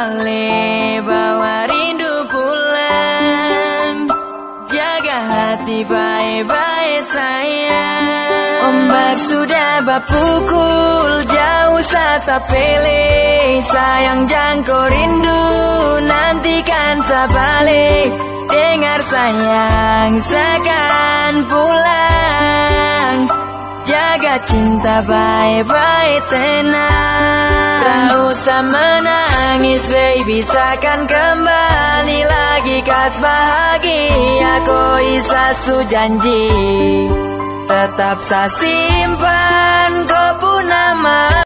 balik bawa rindu pulang. Jaga hati baik-baik sayang. Ombak sudah berpukul jauh sata pilih. Sayang jangkau rindu nantikan sabalik. Dengar sayang seakan pulang. Jaga cinta baik-baik tenang. Tak usah menangis baby, seakan kembali lagi kas bahagia. Kau isa su janji tetap saya simpan kau pun nama.